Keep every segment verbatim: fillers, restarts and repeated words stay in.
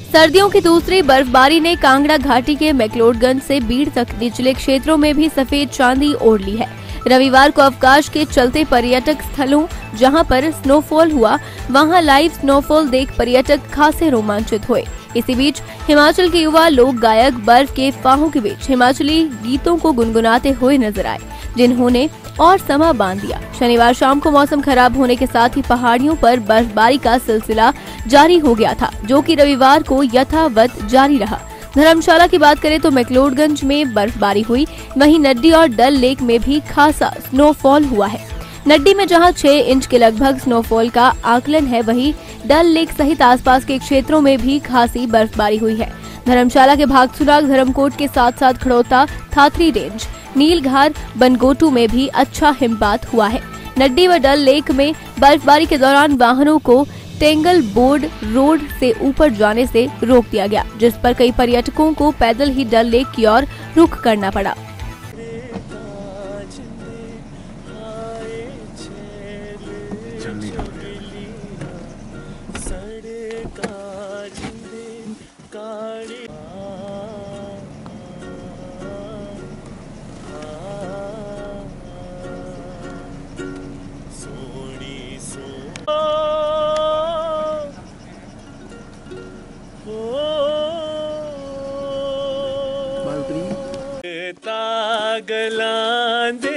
सर्दियों की दूसरी बर्फबारी ने कांगड़ा घाटी के मैक्लोडगंज से बीड़ तक निचले क्षेत्रों में भी सफेद चांदी ओढ़ ली है। रविवार को अवकाश के चलते पर्यटक स्थलों जहां पर स्नोफॉल हुआ, वहां लाइव स्नोफॉल देख पर्यटक खासे रोमांचित हुए। इसी बीच हिमाचल के युवा लोक गायक बर्फ के फाहों के बीच हिमाचली गीतों को गुनगुनाते हुए नजर आए, जिन्होंने और समा बांध दिया। शनिवार शाम को मौसम खराब होने के साथ ही पहाड़ियों पर बर्फबारी का सिलसिला जारी हो गया था, जो कि रविवार को यथावत जारी रहा। धर्मशाला की बात करें तो मैक्लोडगंज में बर्फबारी हुई, वहीं नड्डी और डल लेक में भी खासा स्नोफॉल हुआ है। नड्डी में जहां छह इंच के लगभग स्नोफॉल का आकलन है, वहीं डल लेक सहित आसपास के क्षेत्रों में भी खासी बर्फबारी हुई है। धर्मशाला के भागसुराग, धर्मकोट के साथ साथ खड़ौता, थाथरी रेंज, नीलघार, बनगोटू में भी अच्छा हिमपात हुआ है। नड्डी व डल लेक में बर्फबारी के दौरान वाहनों को टेंगल बोर्ड रोड से ऊपर जाने से रोक दिया गया, जिस पर कई पर्यटकों को पैदल ही डल लेक की ओर रुख करना पड़ा। तागलांदे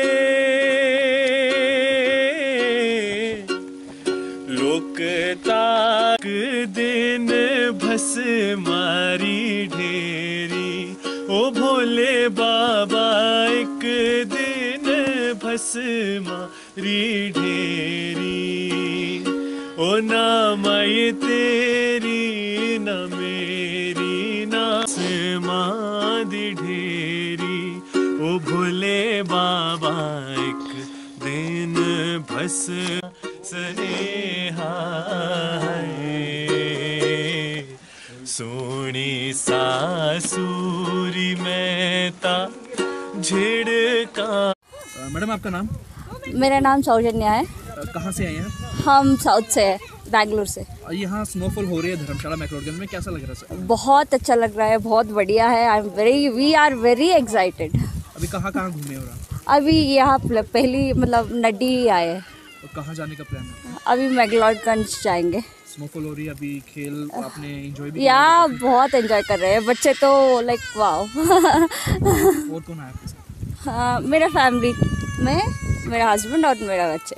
लोक ताक दिन भस मारी ढेरी, ओ भोले बाबा एक दिन भस मारी ढेरी, ओ ना माई तेरी ना मेरी ना समाधि ढेरी, ओ भोले बाबा एक दिन भस स्नेहा सोनी सासूरी मेहता झिड़का। मैडम आपका नाम? मेरा नाम सौजन्या है। कहाँ से आए हैं? हम साउथ से है, बैंगलोर से। यहाँ स्नोफॉल हो रही है धर्मशाला मैक्लोडगंज में, कैसा लग रहा है सर? बहुत अच्छा लग रहा है, बहुत बढ़िया है। I am very we are very excited. अभी कहाँ कहाँ घूमे हो रहा? अभी यहाँ पहली मतलब नड्डी आए हैं। और कहाँ जाने का प्लान है? अभी मैक्लोडगंज जाएंगे। स्नोफॉल हो रही है, अभी खेल आपने एंजॉय भी या बहुत एंजॉय कर रहे हैं बच्चे तो, लाइक वाओ। और कौन है आपके साथ? हाँ, मेरा फैमिली में मेरा हस्बैंड और मेरा बच्चे।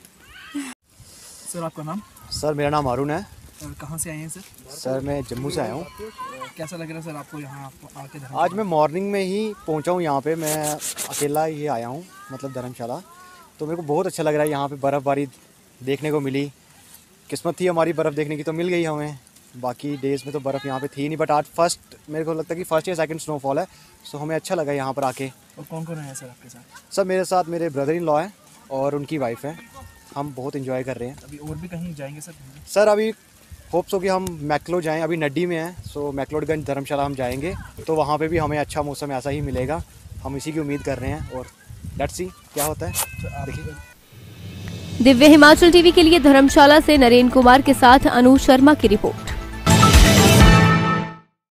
सर आपका नाम? सर मेरा नाम अरुण है। कहाँ से आए हैं सर? सर मैं जम्मू से आया हूँ। कैसा लग रहा है सर आपको यहाँ आके? आज मैं मॉर्निंग में ही पहुँचा हूँ यहाँ पे, मैं अकेला ही आया हूँ मतलब धर्मशाला। तो मेरे को बहुत अच्छा लग रहा है, यहाँ पे बर्फ़बारी देखने को मिली। किस्मत थी हमारी बर्फ़ देखने की, तो मिल गई हमें। बाकी डेज़ में तो बर्फ़ यहाँ पे थी नहीं, बट आज फर्स्ट मेरे को लगता है कि फर्स्ट या सेकंड स्नोफॉल है, सो हमें अच्छा लगा यहाँ पर आके। और कौन कौन है सर आपके साथ? सर मेरे साथ मेरे ब्रदर इन लॉ हैं और उनकी वाइफ है। हम बहुत इंजॉय कर रहे हैं। अभी और भी कहीं जाएंगे सर? सर अभी होप सो कि हम मैक्लो जाएं, अभी नड्डी में हैं, सो मैक्लोडगंज धर्मशाला हम जाएंगे, तो वहाँ पे भी हमें अच्छा मौसम ऐसा ही मिलेगा। हम इसी की उम्मीद कर रहे हैं और लेट्स सी क्या होता है, देखिए। दिव्य हिमाचल टीवी के लिए धर्मशाला से नरेंद्र कुमार के साथ अनु शर्मा की रिपोर्ट।